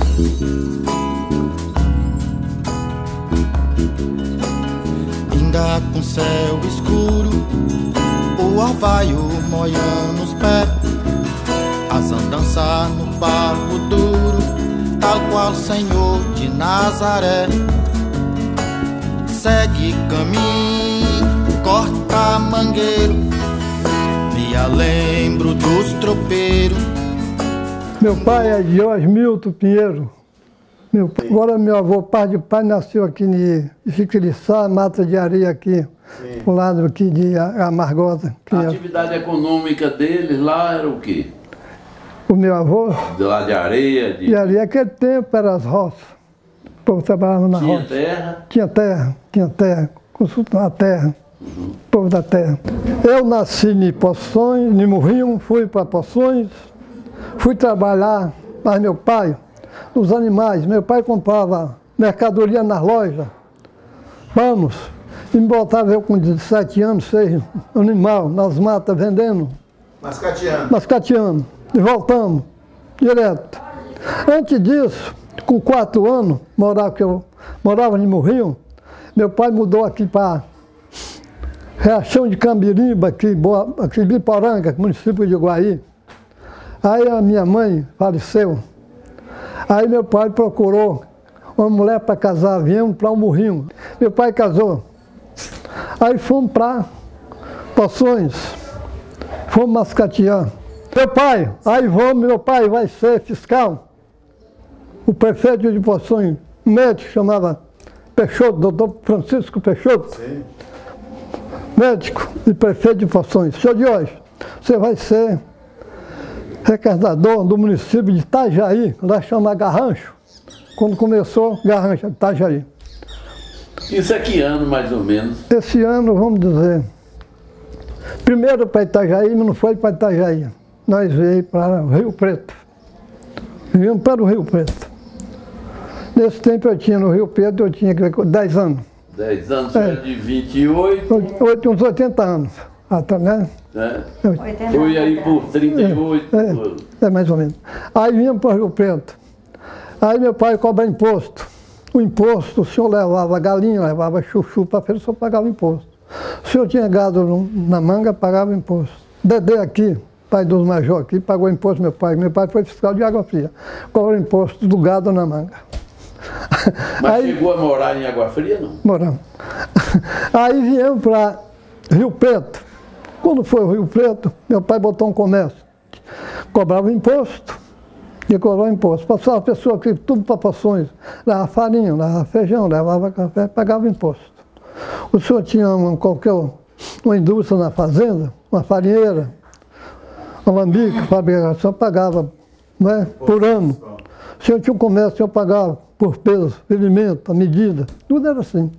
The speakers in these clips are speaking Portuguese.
Ainda com céu escuro, o orvalho molhando os pés, as andanças no barro duro, tal qual o Senhor de Nazaré. Segue caminho, corta mangueiro, me lembro dos tropeiros. Meu pai é Jorge Milton Pinheiro. Agora meu avô, pai de pai, nasceu aqui em Jiquiriçá, Mata de Areia aqui, pro lado aqui de Amargosa. A atividade econômica deles lá era o quê? O meu avô? De lá de areia? De areia, aquele tempo era as roças. O povo trabalhava na roça. Tinha terra? Tinha terra, consulta a terra, o povo da terra. Eu nasci em Poções, em Morrinho, fui para Poções, fui trabalhar, mas meu pai, os animais, meu pai comprava mercadoria nas lojas, vamos, e me botava eu com 17 anos, 6 animal, nas matas, vendendo. Mascateando. Mascateando, e voltamos, direto. Antes disso, com 4 anos, eu morava em Morrinho, meu pai mudou aqui para Riachão de Cambirimba, aqui em Biporanga, município de Iguaí. Aí a minha mãe faleceu. Aí meu pai procurou uma mulher para casar, viemos para um Morrinho. Meu pai casou. Aí fomos para Poções, fomos mascatear. Meu pai vai ser fiscal. O prefeito de Poções, um médico, chamava Peixoto, doutor Francisco Peixoto. Sim. Médico e prefeito de Poções. Senhor Jorge, você vai ser arrecadador do município de Itajaí, lá chama Garrancho, quando começou Garrancho, Itajaí. Isso é que ano, mais ou menos? Esse ano, vamos dizer, primeiro para Itajaí, mas não foi para Itajaí. Nós veio para o Rio Preto. Viemos para o Rio Preto. Nesse tempo eu tinha no Rio Preto, eu tinha 10 anos. 10 anos, de 28? Uns 80 anos. Né? Foi aí por 38 anos. Mais ou menos. Aí viemos para o Rio Preto. Aí meu pai cobra imposto. O imposto, o senhor levava galinha, levava chuchu para a feira, só pagava imposto. O senhor tinha gado na manga, pagava imposto. Dedê aqui, pai dos major aqui, pagou imposto meu pai. Meu pai foi fiscal de Água Fria. Cobrou imposto do gado na manga. Mas aí, chegou a morar em Água Fria, não? Moramos. Aí viemos para Rio Preto. Quando foi o Rio Preto, meu pai botou um comércio. Cobrava imposto. E cobrava imposto. Passava a pessoa aqui, tudo para Poções. Levava farinha, levava feijão, levava café, pagava imposto. O senhor tinha uma indústria na fazenda, uma farinheira, uma lambique, fabricação, pagava, né, por ano. O senhor tinha um comércio, o senhor pagava por peso, alimento, a medida, tudo era assim.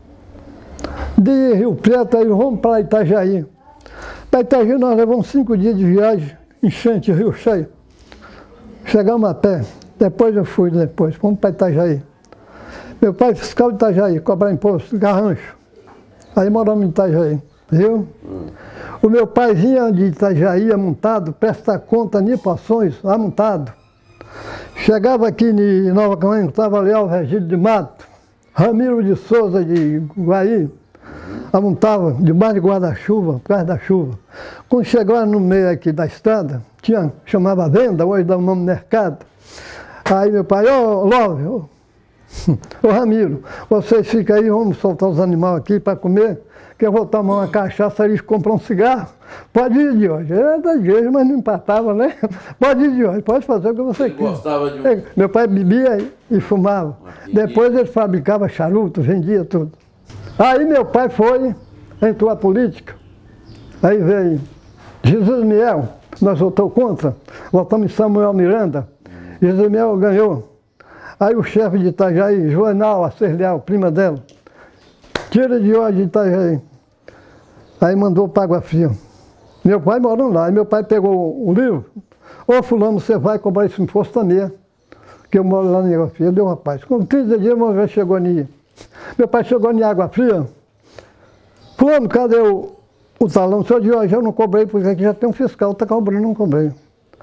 De Rio Preto, aí vamos para Itajaí. Para Itajaí nós levamos 5 dias de viagem, enchente, rio cheio. Chegamos a pé, depois fomos para Itajaí. Meu pai fiscal de Itajaí, cobrar imposto, Garrancho. Aí moramos em Itajaí, viu? O meu pai vinha de Itajaí amontado, prestar conta em Poções, amontado. Chegava aqui em Nova Camanha, estava Leal Regílio de Mato, Ramiro de Souza de Guaí, amontava debaixo de guarda-chuva, por causa da chuva. Quando chegava no meio aqui da estrada, chamava venda, hoje dá o nome mercado. Aí meu pai, ô Love, ô Ramiro, vocês ficam aí, vamos soltar os animais aqui para comer, que eu vou tomar uma cachaça e comprar um cigarro. Pode ir, Jorge. Era da igreja, mas não empatava, né? Pode ir, Jorge, pode fazer o que você quer. Gostava de Meu pai bebia e fumava. Depois ele fabricava charuto, vendia tudo. Aí meu pai entrou a política. Aí veio Jesus Miel, nós votamos contra, votamos em Samuel Miranda. Jesus Miel ganhou. Aí o chefe de Itajaí, Joanal Acerleal, prima dela, tira de hoje de Itajaí. Aí mandou para Água Fria. Meu pai morando lá. Aí meu pai pegou o livro. Ô fulano, você vai cobrar esse imposto também. Que eu moro lá em Água Fria. Deu rapaz. Com 30 dias, meu pai chegou ali. Meu pai chegou em Água Fria. Fulano, cadê o talão? Senhor de hoje eu não cobrei, porque aqui já tem um fiscal, está cobrando, não cobrei.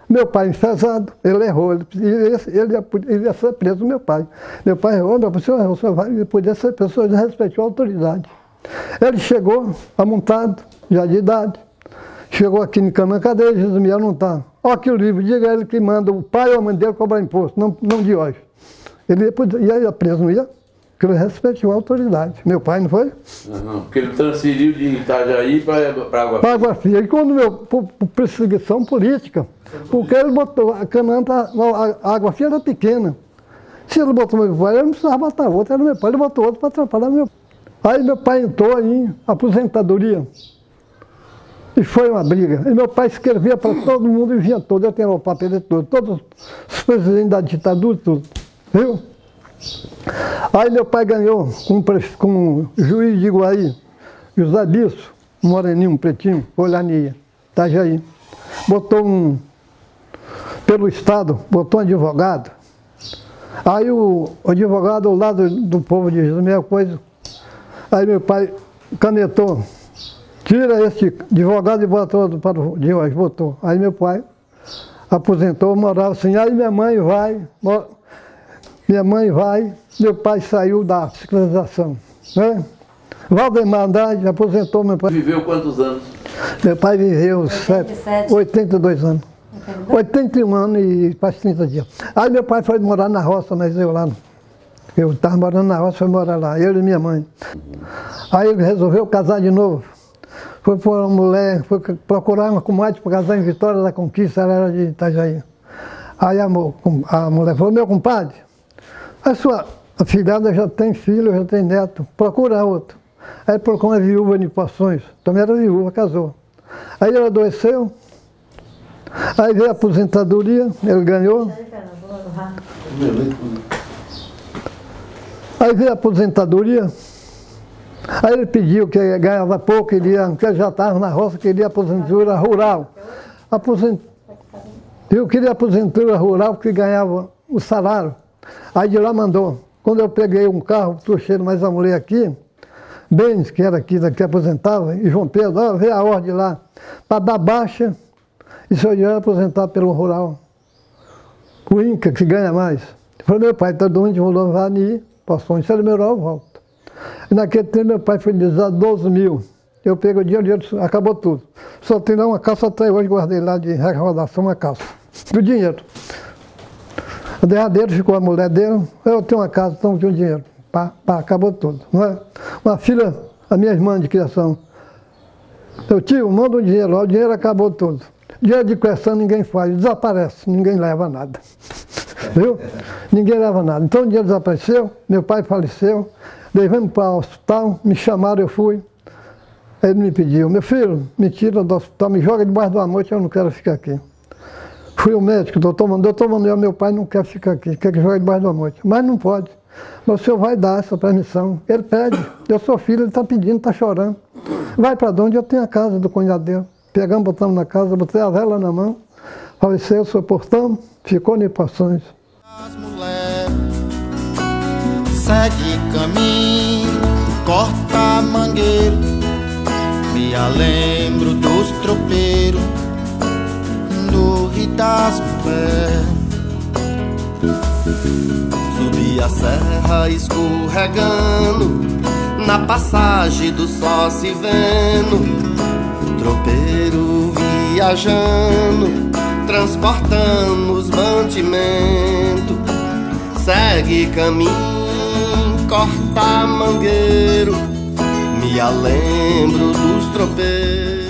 Meu pai enfesado, ele errou, ele ia ser preso, meu pai. Meu pai errou, meu pai, o senhor vai, ele podia ser pessoa de respeitou a autoridade. Ele chegou, amontado, já de idade, chegou aqui em cama, cadê Jesmiel? Não está. Olha aqui o livro, diga a ele que manda o pai ou a mãe dele cobrar imposto, não de hoje. Ele ia preso, não ia? Porque ele respeitou a autoridade. Meu pai, não foi? Porque ele transferiu de Itajaí para Água Fria. Para Água Fria. E quando por perseguição política, porque ele botou a cananta, a Água Fria era pequena. Se ele botou meu pai, ele não precisava botar outro, era meu pai, ele botou outro para atrapalhar meu pai. Aí meu pai entrou em aposentadoria. E foi uma briga. E meu pai escrevia para todo mundo e vinha todo. Eu tenho o papel de todo. Todos os presidentes da ditadura, tudo. Viu? Aí meu pai ganhou com o juiz de Iguaí, José Bisso, um moreninho, um pretinho, olhania, Itajaí. Botou pelo Estado, botou um advogado. Aí o advogado ao lado do povo de Jesus, a mesma coisa. Aí meu pai canetou, tira esse advogado e botou para o de hoje, botou. Aí meu pai aposentou, morava assim, aí minha mãe vai, meu pai saiu da fiscalização, né? Valdemar Andrade aposentou meu pai. Viveu quantos anos? Meu pai viveu 82 anos. 81 anos e quase 30 dias. Aí meu pai foi morar na roça, mas eu estava morando na roça, foi morar lá, eu e minha mãe. Aí ele resolveu casar de novo. Foi por uma mulher, foi procurar uma comadre para casar em Vitória da Conquista, ela era de Itajaí. Aí a mulher falou, meu compadre, a sua afilhada já tem filho, já tem neto, procura outro. Aí procurou uma viúva de Poções, também era viúva, casou. Aí ele adoeceu, aí veio a aposentadoria, ele ganhou. Aí veio a aposentadoria, aí ele pediu que ganhava pouco, que ele já estava na roça, queria aposentadoria rural. Eu queria aposentadoria rural porque ganhava o salário. Aí de lá mandou. Quando eu peguei um carro, trouxeram mais a mulher aqui, Bens, que era aqui, que aposentava, e João Pedro, veio a ordem lá, para dar baixa, e se eu ia aposentar pelo rural. O INCA, que ganha mais. Eu falei, meu pai, todo mundo vou levar ali, Poções, se ele melhorar, eu volto. E naquele tempo meu pai foi dizer 12 mil. Eu peguei o dinheiro, acabou tudo. Só tem lá uma calça até hoje, guardei lá de recordação, uma calça. Do dinheiro. O derradeiro ficou a mulher dele, eu tenho uma casa, então tinha dinheiro. Pá, acabou tudo. Não é? Uma filha, a minha irmã de criação. Meu tio, manda o dinheiro acabou tudo. Dinheiro de criação ninguém faz, desaparece, ninguém leva nada. Viu? Ninguém leva nada. Então o dinheiro desapareceu, meu pai faleceu, levamos para o hospital, me chamaram, eu fui. Aí ele me pediu, meu filho, me tira do hospital, me joga debaixo de uma noite, eu não quero ficar aqui. Fui o médico, doutor Manuel, meu pai não quer ficar aqui, quer que jogue debaixo da noite. Mas não pode. Mas o senhor vai dar essa permissão. Ele pede. Eu sou filho, ele está pedindo, está chorando. Vai para onde? Eu tenho a casa do cunhado dele. Pegamos, botamos na casa, botei a vela na mão. Faleceu, suportamos, ficou em Poções. As mulheres segue caminho, corta mangueiro. Me lembro dos tropeiros do Rio das Mulheres. Subi a serra escorregando, na passagem do sol se vendo. Tropeiro viajando, transportando os mantimentos. Segue caminho, corta mangueiro. Me lembro dos tropeiros.